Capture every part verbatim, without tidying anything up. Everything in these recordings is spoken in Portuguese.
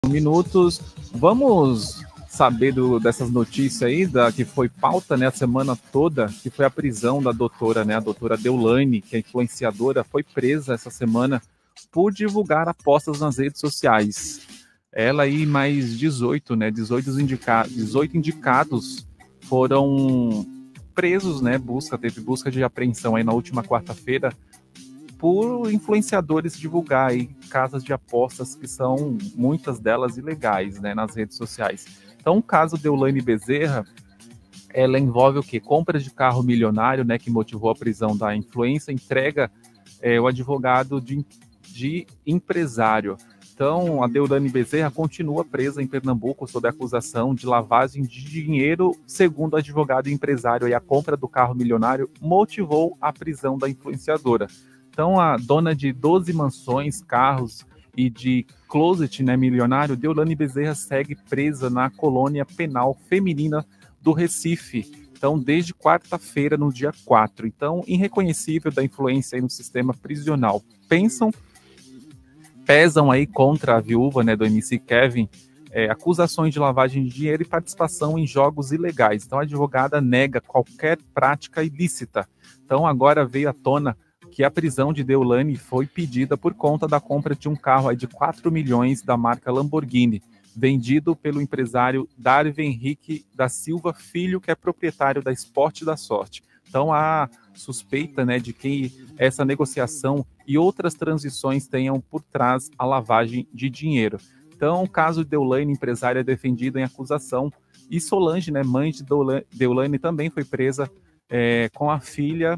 Minutos. Vamos saber do, dessas notícias aí, da, que foi pauta, né, a semana toda, que foi a prisão da doutora, né, a doutora Deolane, que é influenciadora, foi presa essa semana por divulgar apostas nas redes sociais. Ela e mais dezoito, né, dezoito, indica, dezoito indicados foram presos, né, busca, teve busca de apreensão aí na última quarta-feira, por influenciadores divulgar aí casas de apostas que são, muitas delas, ilegais, né, nas redes sociais. Então, o caso Deolane Bezerra, ela envolve o quê? Compras de carro milionário, né, que motivou a prisão da influência, entrega é, o advogado de, de empresário. Então, a Deolane Bezerra continua presa em Pernambuco sob a acusação de lavagem de dinheiro, segundo o advogado e empresário. E a compra do carro milionário motivou a prisão da influenciadora. Então, a dona de doze mansões, carros e de closet, né, milionário, Deolane Bezerra segue presa na colônia penal feminina do Recife. Então, desde quarta-feira, no dia quatro. Então, irreconhecível da influência aí no sistema prisional. Pensam, pesam aí contra a viúva, né, do M C Kevin, é, acusações de lavagem de dinheiro e participação em jogos ilegais. Então, a advogada nega qualquer prática ilícita. Então, agora veio à tona que a prisão de Deolane foi pedida por conta da compra de um carro aí de quatro milhões da marca Lamborghini, vendido pelo empresário Darwin Henrique da Silva Filho, que é proprietário da Esporte da Sorte. Então, há suspeita, né, de que essa negociação e outras transições tenham por trás a lavagem de dinheiro. Então, o caso de Deolane, empresária, é defendido em acusação, e Solange, né, mãe de Deolane, também foi presa é, com a filha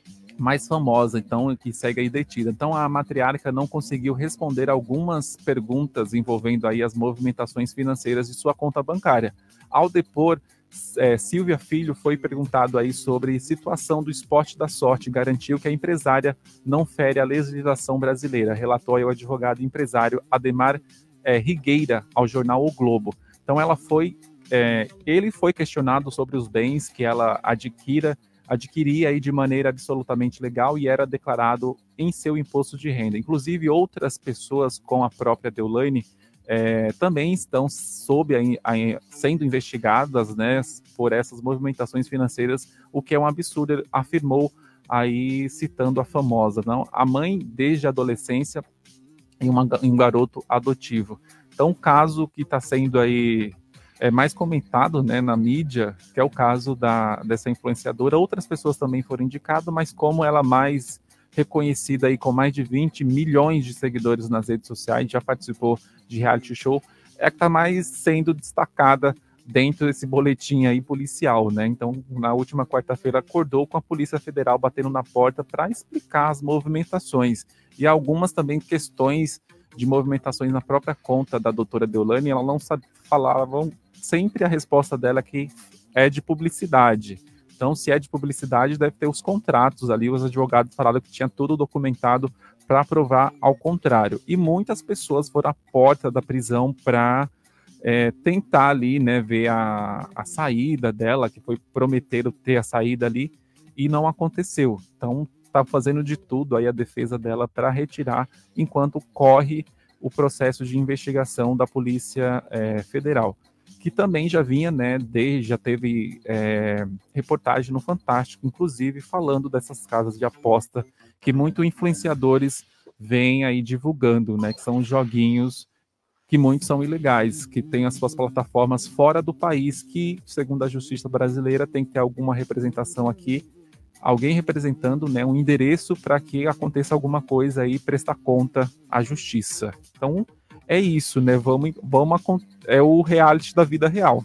mais famosa, então, que segue aí detida. Então, a matriarca não conseguiu responder algumas perguntas envolvendo aí as movimentações financeiras de sua conta bancária. Ao depor, é, Silvia Filho foi perguntado aí sobre situação do Esporte da Sorte, garantiu que a empresária não fere a legislação brasileira, relatou aí o advogado e empresário Ademar é, Rigueira ao jornal O Globo. Então, ela foi, é, ele foi questionado sobre os bens que ela adquira adquiria aí de maneira absolutamente legal e era declarado em seu imposto de renda. Inclusive, outras pessoas com a própria Deolane é, também estão sob a, a, sendo investigadas, né, por essas movimentações financeiras, o que é um absurdo, afirmou aí, citando a famosa, não? A mãe, desde a adolescência, em uma, um garoto adotivo. Então, o caso que está sendo aí é mais comentado, né, na mídia, que é o caso da, dessa influenciadora. Outras pessoas também foram indicadas, mas como ela mais reconhecida aí, com mais de vinte milhões de seguidores nas redes sociais, já participou de reality show, é que está mais sendo destacada dentro desse boletim aí policial, né? Então, na última quarta-feira, acordou com a Polícia Federal batendo na porta para explicar as movimentações e algumas também questões de movimentações na própria conta da doutora Deolane. Ela não sabe, falavam sempre a resposta dela que é de publicidade. Então, se é de publicidade, deve ter os contratos ali. Os advogados falaram que tinha tudo documentado para provar ao contrário. E muitas pessoas foram à porta da prisão para é, tentar ali, né, ver a, a saída dela, que foi prometer ter a saída ali, e não aconteceu. Então, está fazendo de tudo aí a defesa dela para retirar, enquanto corre o processo de investigação da Polícia é, Federal, que também já vinha, né, desde, já teve é, reportagem no Fantástico, inclusive falando dessas casas de aposta que muitos influenciadores vêm aí divulgando, né, que são joguinhos que muitos são ilegais, que têm as suas plataformas fora do país, que, segundo a Justiça brasileira, tem que ter alguma representação aqui, alguém representando, né, um endereço para que aconteça alguma coisa aí e prestar conta à Justiça. Então, é isso, né? Vamos, vamos, é o reality da vida real.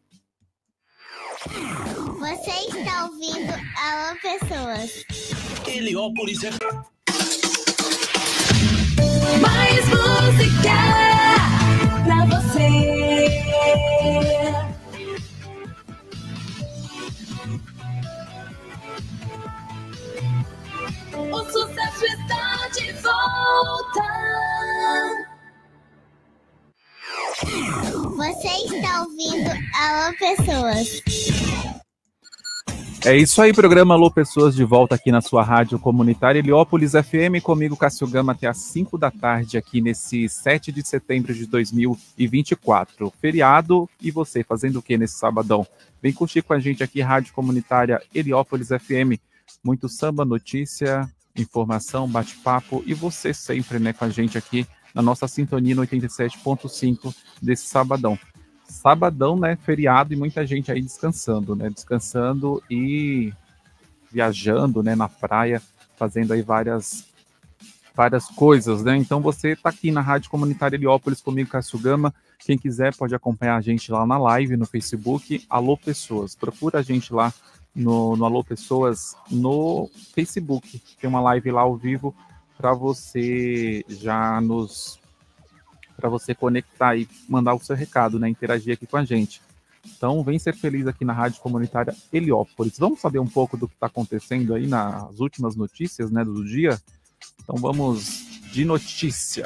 Você está ouvindo Alô Pessoas. Heliópolis é... Mais música pra você. O sucesso está de volta. Você está ouvindo Alô Pessoas. É isso aí, programa Alô Pessoas de volta aqui na sua rádio comunitária Heliópolis F M, comigo Cássio Gama até às cinco da tarde aqui nesse sete de setembro de dois mil e vinte e quatro. Feriado, e você fazendo o que nesse sabadão? Vem curtir com a gente aqui, rádio comunitária Heliópolis F M. Muito samba, notícia, informação, bate-papo e você sempre, né, com a gente aqui na nossa sintonia no oitenta e sete ponto cinco desse sabadão. Sabadão, né, feriado e muita gente aí descansando, né, descansando e viajando, né, na praia, fazendo aí várias, várias coisas, né, então você tá aqui na Rádio Comunitária Heliópolis comigo, Cássio Gama, quem quiser pode acompanhar a gente lá na live, no Facebook, Alô Pessoas, procura a gente lá no, no Alô Pessoas, no Facebook, tem uma live lá ao vivo para você já nos... para você conectar e mandar o seu recado, né, interagir aqui com a gente. Então, vem ser feliz aqui na Rádio Comunitária Heliópolis. Vamos saber um pouco do que está acontecendo aí nas últimas notícias, né, do dia? Então, vamos de notícia.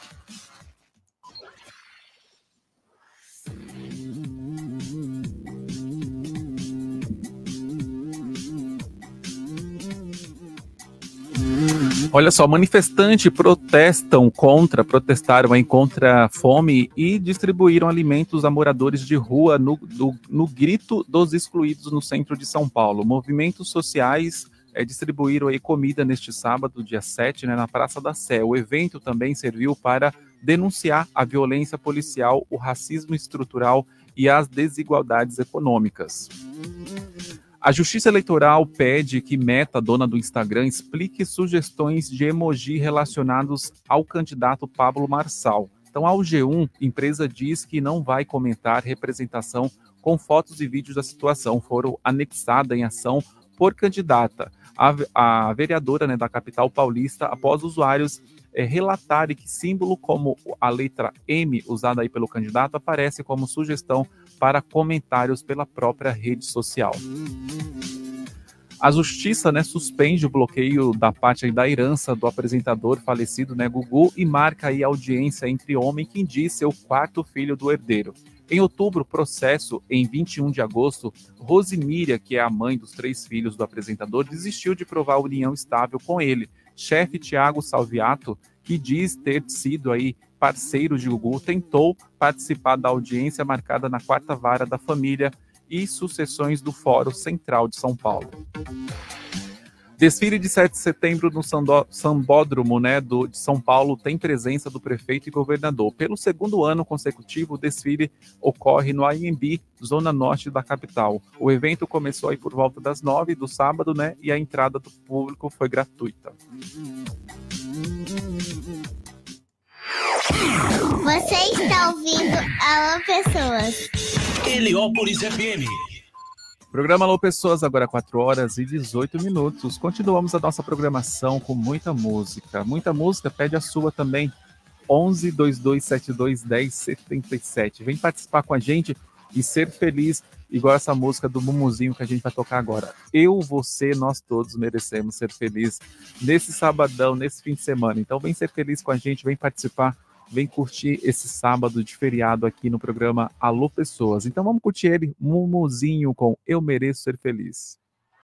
Olha só, manifestantes protestam contra, protestaram aí contra a fome e distribuíram alimentos a moradores de rua no, do, no Grito dos Excluídos, no centro de São Paulo. Movimentos sociais é, distribuíram aí comida neste sábado, dia sete, né, na Praça da Sé. O evento também serviu para denunciar a violência policial, o racismo estrutural e as desigualdades econômicas. A Justiça Eleitoral pede que Meta, dona do Instagram, explique sugestões de emoji relacionados ao candidato Pablo Marçal. Então, ao G um, a empresa diz que não vai comentar representação com fotos e vídeos da situação. Foram anexadas em ação por candidata. A, a vereadora, né, da capital paulista, após usuários é, relatarem que símbolo como a letra M, usada aí pelo candidato, aparece como sugestão para comentários pela própria rede social. A justiça, né, suspende o bloqueio da parte aí da herança do apresentador falecido, né, Gugu, e marca aí audiência entre homem que diz ser o quarto filho do herdeiro. Em outubro, processo, em vinte e um de agosto, Rosimíria, que é a mãe dos três filhos do apresentador, desistiu de provar a união estável com ele. Chefe Tiago Salviato, que diz ter sido aí parceiro de Gugu, tentou participar da audiência marcada na quarta vara da família e sucessões do Fórum Central de São Paulo. Desfile de sete de setembro no Sambódromo, né, do, de São Paulo tem presença do prefeito e governador. Pelo segundo ano consecutivo, o desfile ocorre no A M B, zona norte da capital. O evento começou aí por volta das nove do sábado, né, e a entrada do público foi gratuita. Você está ouvindo Alô Pessoas. Heliópolis F M. Programa Alô Pessoas, agora quatro horas e dezoito minutos. Continuamos a nossa programação com muita música. Muita música, pede a sua também. onze, dois dois sete dois, dez setenta e sete. Vem participar com a gente e ser feliz, igual essa música do Mumuzinho que a gente vai tocar agora. Eu, você, nós todos merecemos ser felizes nesse sabadão, nesse fim de semana. Então vem ser feliz com a gente, vem participar, vem curtir esse sábado de feriado aqui no programa Alô Pessoas. Então vamos curtir ele, Mumuzinho com Eu Mereço Ser Feliz.